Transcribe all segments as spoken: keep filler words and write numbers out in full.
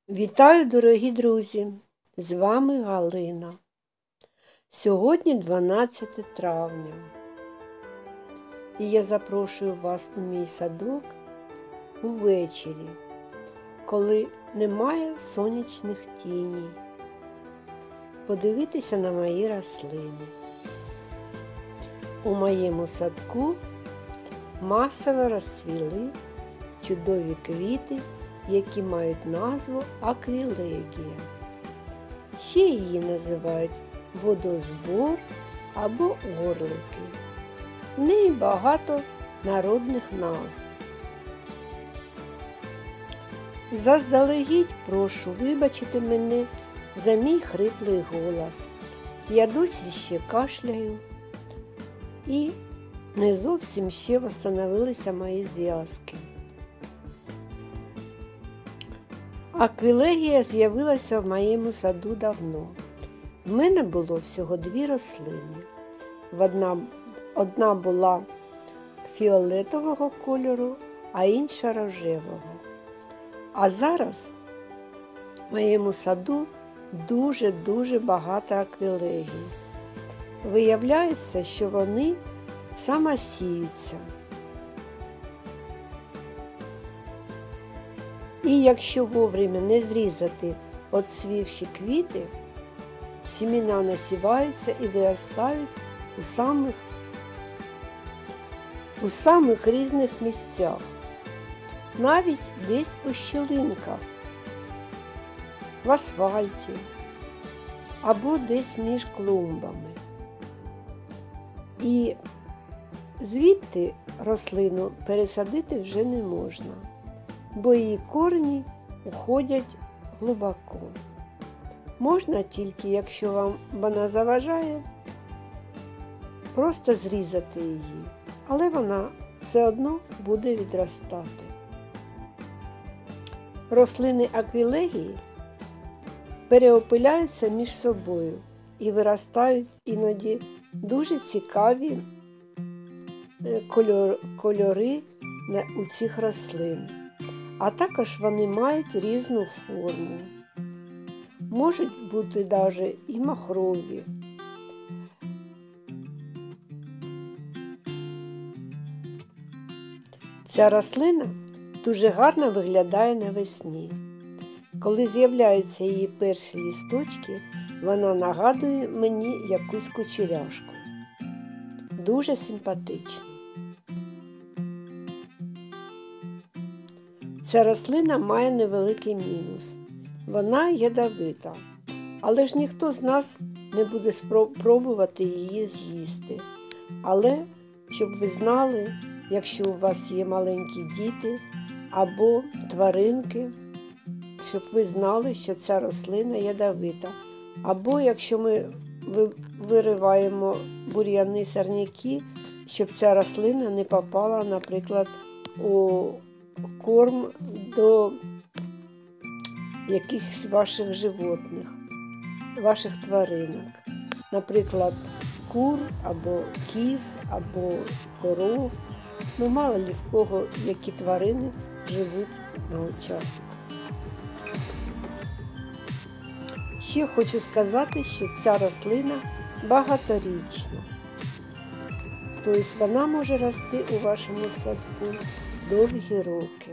Вітаю, дорогі друзі! З вами Галина. Сьогодні дванадцяте травня. І я запрошую вас у мій садок увечері, коли немає сонячних тіней, подивитися на мої рослини. У моєму садку масово розцвіли чудові квіти, які мають назву аквілегія. Ще її називають водозбор або орлики. В неї багато народних назв. Заздалегідь прошу вибачити мене за мій хриплий голос. Я досі ще кашляю і не зовсім ще встановилися мої зв'язки. Аквілегія з'явилася в моєму саду давно. В мене було всього дві рослини. Одна, одна була фіолетового кольору, а інша рожевого. А зараз в моєму саду дуже-дуже багато аквілегій. Виявляється, що вони самосіються. І якщо вовремя не зрізати отцвівші квіти, сімена насіваються і виростають у самих, у самих різних місцях, навіть десь у щілинках, в асфальті або десь між клумбами. І звідти рослину пересадити вже не можна, бо її корені уходять глибоко. Можна тільки, якщо вам вона заважає, просто зрізати її, але вона все одно буде відростати. Рослини аквілегії переопиляються між собою і виростають іноді дуже цікаві кольори у цих рослин. А також вони мають різну форму. Можуть бути навіть і махрові. Ця рослина дуже гарно виглядає навесні. Коли з'являються її перші лісточки, вона нагадує мені якусь кучеряшку. Дуже симпатично. Ця рослина має невеликий мінус. Вона ядовита, але ж ніхто з нас не буде спробувати її з'їсти. Але, щоб ви знали, якщо у вас є маленькі діти або тваринки, щоб ви знали, що ця рослина ядовита. Або якщо ми вириваємо бур'яни, сорняки, щоб ця рослина не попала, наприклад, у корм до якихось ваших животних, ваших тваринок. Наприклад, кур, або кіз, або коров. Ну, мало ли в кого які тварини живуть на участку. Ще хочу сказати, що ця рослина багаторічна. Тобто вона може рости у вашому садку довгі роки.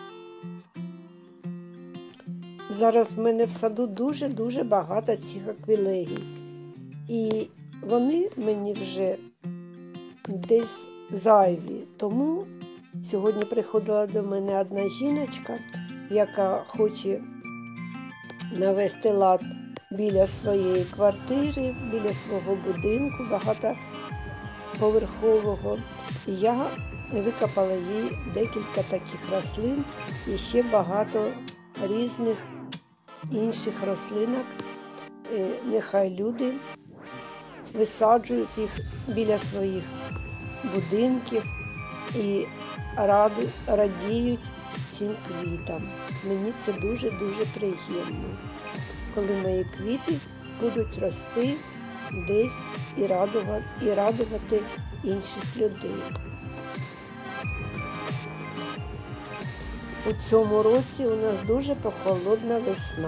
Зараз в мене в саду дуже-дуже багато цих аквілегій. І вони мені вже десь зайві. Тому сьогодні приходила до мене одна жіночка, яка хоче навести лад біля своєї квартири, біля свого будинку багатоповерхового. І я викопала їй декілька таких рослин і ще багато різних інших рослинок. Нехай люди висаджують їх біля своїх будинків і радіють цим квітам. Мені це дуже-дуже приємно, коли мої квіти будуть рости десь і радувати, і радувати інших людей. У цьому році у нас дуже прохолодна весна.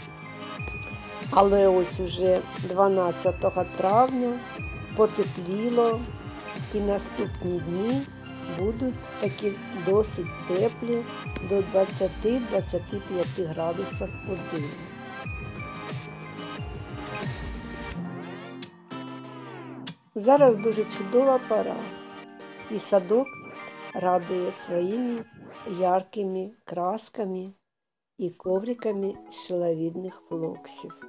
Але ось уже дванадцятого травня потепліло, і наступні дні будуть такі досить теплі, до двадцяти-двадцяти п'яти градусів у день. Зараз дуже чудова пора, і садок радує своїми яркими красками і ковриками з шиловидних флоксів.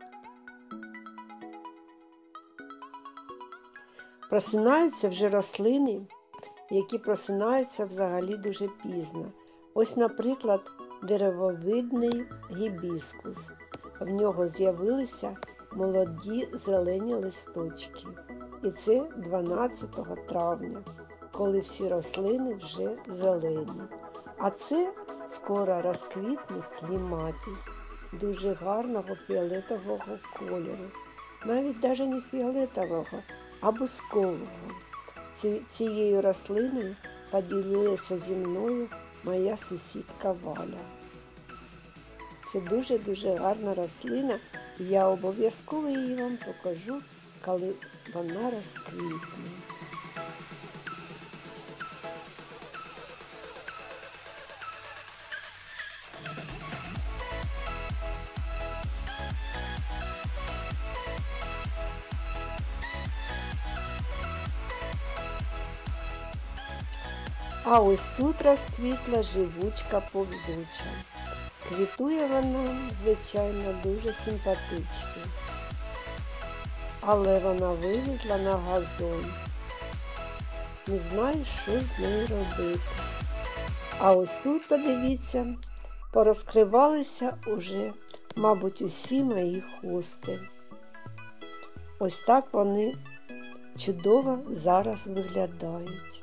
Просинаються вже рослини, які просинаються взагалі дуже пізно. Ось, наприклад, деревовидний гібіскус. В нього з'явилися молоді зелені листочки. І це дванадцятого травня, коли всі рослини вже зелені. А це скоро розквітне кліматіс дуже гарного фіолетового кольору. Навіть навіть не фіолетового, а бускового. Ці, цією рослиною поділилася зі мною моя сусідка Валя. Це дуже-дуже гарна рослина, і я обов'язково її вам покажу, коли вона розквітне. А ось тут розквітла живучка повзуча. Квітує вона, звичайно, дуже симпатично. Але вона вилізла на газон. Не знаю, що з нею робити. А ось тут, подивіться, порозкривалися уже, мабуть, усі мої хости. Ось так вони чудово зараз виглядають.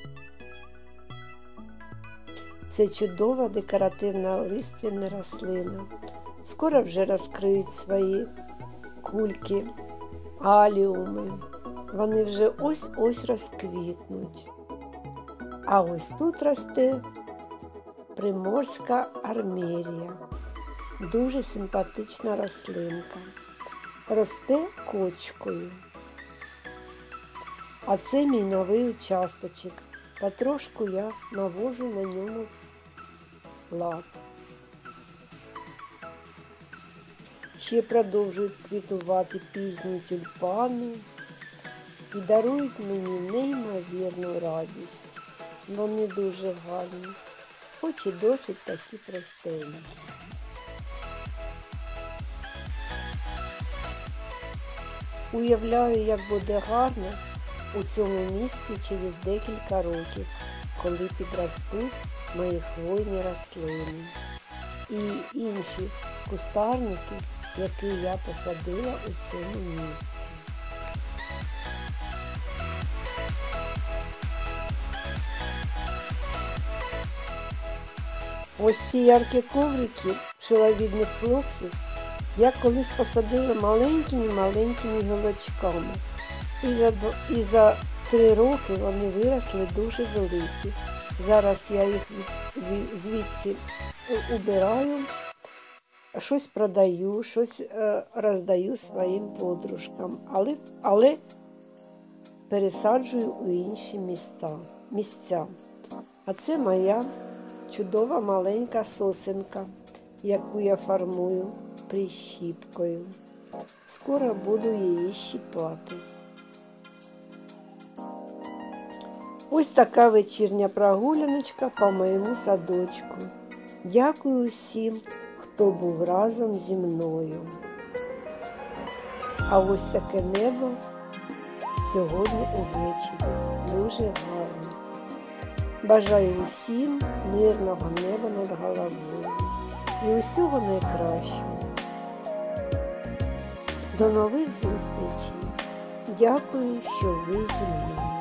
Це чудова декоративна лиственна рослина. Скоро вже розкриють свої кульки, аліуми. Вони вже ось-ось розквітнуть. А ось тут росте приморська армерія. Дуже симпатична рослинка. Росте кочкою. А це мій новий участочок. Потрошку я навожу на ньому лад. Ще продовжують квітувати пізні тюльпани і дарують мені неймовірну радість. Вони дуже гарні, хоч і досить такі простенькі. Уявляю, як буде гарно у цьому місці через декілька років, коли підростуть мої хвойні рослини і інші кустарники, які я посадила у цьому місці. Ось ці яркі коврики шиловидних флоксів я колись посадила маленькими-маленькими гілочками. І за, і за три роки вони виросли дуже великі. Зараз я їх від, від, звідси убираю, щось продаю, щось е, роздаю своїм подружкам, але, але пересаджую у інші міста, місця. А це моя чудова маленька сосенка, яку я формую прищіпкою. Скоро буду її щіпати. Ось така вечірня прогуляночка по моєму садочку. Дякую всім, хто був разом зі мною. А ось таке небо сьогодні увечері. Дуже гарно. Бажаю усім мирного неба над головою і усього найкращого. До нових зустрічей. Дякую, що ви зі мною.